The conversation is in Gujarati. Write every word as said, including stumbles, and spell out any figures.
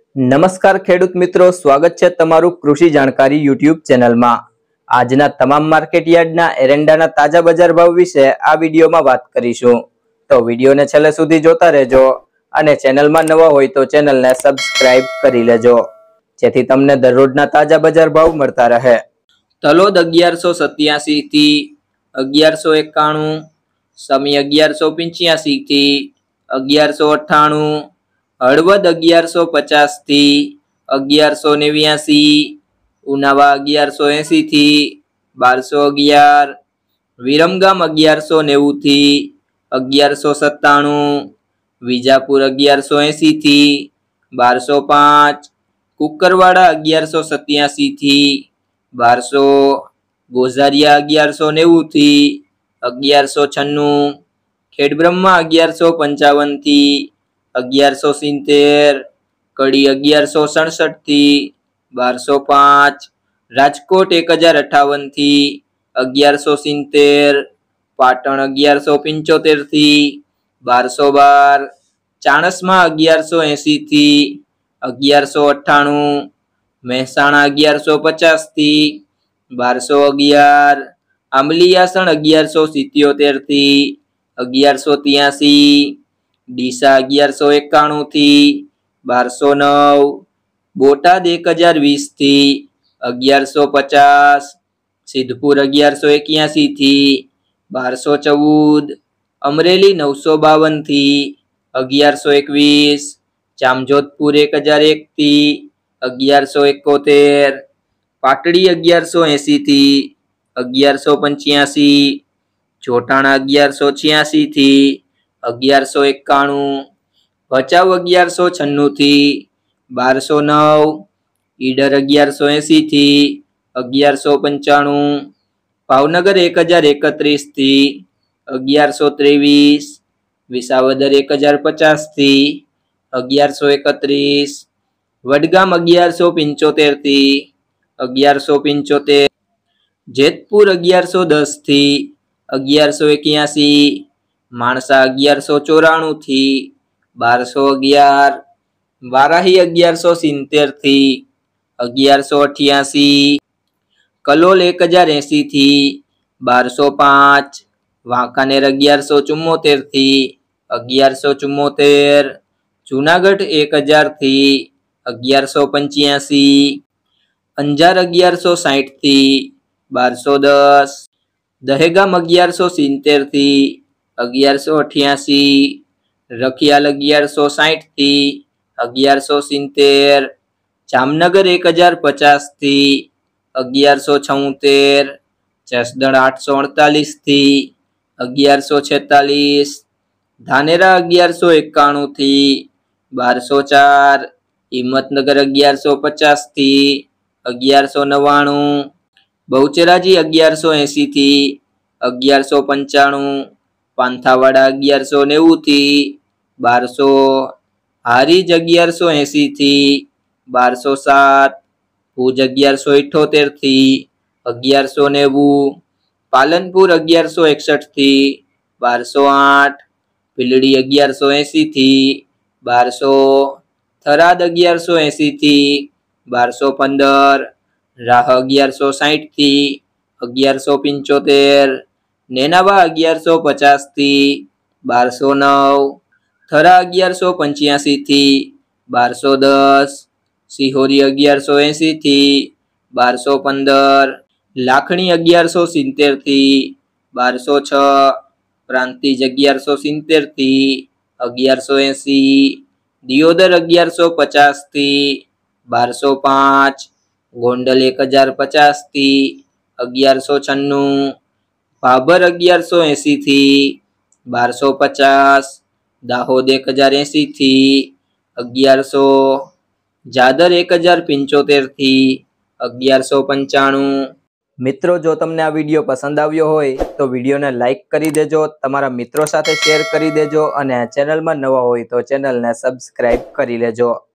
નમસ્કાર ખેડૂત મિત્રો, સ્વાગત છે તમારું કૃષિ જાણકારી યુટ્યુબ ચેનલમાં। આજના તમામ માર્કેટ યાર્ડના એરંડાના તાજા બજાર ભાવ વિશે આ વિડીયોમાં વાત કરીશું, તો વિડીયોને છેલ્લે સુધી જોતા રહેજો અને ચેનલમાં નવા હોય તો ચેનલને સબસ્ક્રાઇબ કરી લેજો, જેથી તમને દરરોજના તાજા બજાર ભાવ મળતા રહે। તલોદ અગિયારસો સત્યાસી થી અગિયારસો એકાણું, સમી અગિયારસો પંચ્યાસી થી અગિયારસો અઠ્ઠાણું, હળવદ અગિયારસો પચાસ થી અગિયારસો નેવ્યાસી, ઉનાવા અગિયારસો એસી થી બારસો અગિયાર, વિરમગામ અગિયારસો નેવું થી અગિયારસો સત્તાણું, વિજાપુર અગિયારસો એસી થી બારસો પાંચ, કુકરવાડા અગિયારસો સત્યાસી થી બારસો, ગોઝારિયા અગિયારસો નેવું થી અગિયારસો છન્નું, ખેડબ્રહ્મા અગિયારસો પંચાવન થી અગિયારસો સિત્તેર, કડી અગિયારસો સડસઠ થી બારસો પાંચ, રાજકોટ એક હજાર અઠાવન થી અગિયારસો સિત્તેર, પાટણ અગિયારસો પંચોતેર થી બારસો બાર, ચાણસમાં અગિયારસો એસી થી અગિયારસો અઠ્ઠાણું, મહેસાણા અગિયારસો પચાસ થી બારસો અગિયાર, આંબલિયાસણ અગિયારસો સિત્યોતેર થી અગિયારસો ત્યાસી, ડીસા અગિયારસો એકાણું થી બારસો નવ, બોટાદ એક હજાર વીસ થી અગિયારસો પચાસ, સિદ્ધપુર અગિયારસો એક્યાસી થી બારસો ચૌદ, અમરેલી નવસો બાવન થી અગિયારસો એકવીસ, જામજોધપુર એક હજાર એક થી અગિયારસો એકોતેર, પાટડી અગિયારસો એસી થી અગિયારસો પંચ્યાસી, જોટાણા અગિયારસો છ્યાસી થી અગિયારસો એકાણું, ભચાઉ અગિયારસો છન્નું થી બારસો નવ, ઈડર અગિયારસો એસી થી અગિયારસો પંચાણું, ભાવનગર એક હજાર એકત્રીસ થી અગિયારસો ત્રેવીસ, વિસાવદર એક હજાર પચાસ થી અગિયારસો એકત્રીસ, વડગામ અગિયારસો પંચોતેર થી અગિયારસો પંચોતેર, જેતપુર અગિયારસો દસ થી અગિયારસો એક્યાસી, માણસા અગિયારસો ચોરાણું થી બારસો અગિયાર, વારાહી અગિયારસો સિત્તેર થી અગિયારસો અઠ્યાસી, કલોલ એક હજાર એસી થી બારસો પાંચ, વાંકાનેર અગિયારસો ચુમ્મોતેર થી અગિયારસો ચુમ્મોતેર, જુનાગઢ એક હજાર થી અગિયારસો પંચ્યાસી, અંજાર અગિયારસો સાઠ થી બારસો દસ, દહેગામ અગિયારસો સિત્તેર થી અગિયારસો અઠ્યાસી, રખિયાલ અગિયારસો સાઠ થી અગિયારસો સિત્તેર, જામનગર એક હજાર પચાસ થી અગિયારસો છોતેર, જસદણ આઠસો અડતાલીસ થી અગિયારસો છેતાલીસ, ધાનેરા અગિયારસો એકાણું થી બારસો ચાર, હિંમતનગર અગિયારસો પચાસ થી અગિયારસો નવ્વાણું, બહુચરાજી અગિયારસો એસી થી અગિયારસો પંચાણું, પાંથાવાડા અગિયારસો નેવું થી બારસો, હારીજ અગિયારસો એસી થી બારસો સાત, ભુજ અગિયારસો ઇઠોતેર થી અગિયારસો નેવું, પાલનપુર અગિયારસો એકસઠ થી બારસો આઠ, ભીલડી અગિયારસો એસી થી બારસો, થરાદ અગિયારસો એસી થી બારસો પંદર, રાહ અગિયારસો સાઠ થી અગિયારસો પંચોતેર, નેનાવા અગિયારસો પચાસ થી બારસો નવ, થરા અગિયારસો પંચ્યાસી થી બારસો દસ, સિહોરી અગિયારસો એસી થી બારસો પંદર, લાખણી અગિયારસો સિત્તેર થી બારસો છ, પ્રાંતિજ અગિયારસો સિત્તેર થી અગિયારસો એસી, દિયોદર અગિયારસો પચાસ થી બારસો પાંચ, ગોંડલ એક હજાર પચાસ થી અગિયારસો છન્નું, ભાભર અગિયારસો એસી થી બારસો પચાસ, દાહોદ એક હજાર એસી થી અગિયારસો, જાદર એક હજાર પંચોતેર થી અગિયારસો પંચાણું। મિત્રો, જો તમને આ વિડીયો પસંદ આવ્યો હોય તો વિડીયોને લાઈક કરી દેજો, તમારા મિત્રો સાથે શેર કરી દેજો અને ચેનલમાં નવા હોય તો ચેનલને સબસ્ક્રાઇબ કરી લેજો।